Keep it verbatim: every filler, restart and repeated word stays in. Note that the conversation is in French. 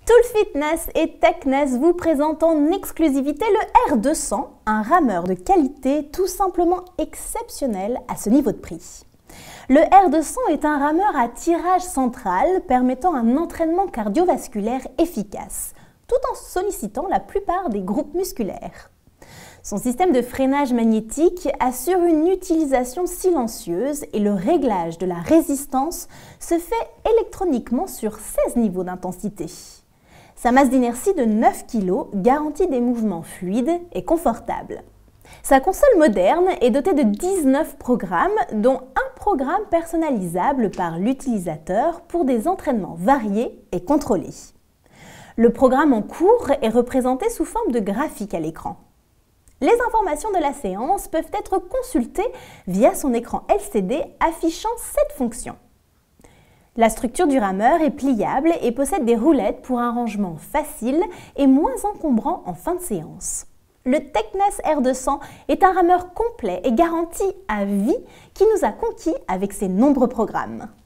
Tool Fitness et TechNess vous présentent en exclusivité le R deux cents, un rameur de qualité tout simplement exceptionnel à ce niveau de prix. Le R deux cents est un rameur à tirage central permettant un entraînement cardiovasculaire efficace, tout en sollicitant la plupart des groupes musculaires. Son système de freinage magnétique assure une utilisation silencieuse et le réglage de la résistance se fait électroniquement sur seize niveaux d'intensité. Sa masse d'inertie de neuf kilos garantit des mouvements fluides et confortables. Sa console moderne est dotée de dix-neuf programmes, dont un programme personnalisable par l'utilisateur pour des entraînements variés et contrôlés. Le programme en cours est représenté sous forme de graphique à l'écran. Les informations de la séance peuvent être consultées via son écran L C D affichant cette fonction. La structure du rameur est pliable et possède des roulettes pour un rangement facile et moins encombrant en fin de séance. Le TechNess R deux cents est un rameur complet et garanti à vie qui nous a conquis avec ses nombreux programmes.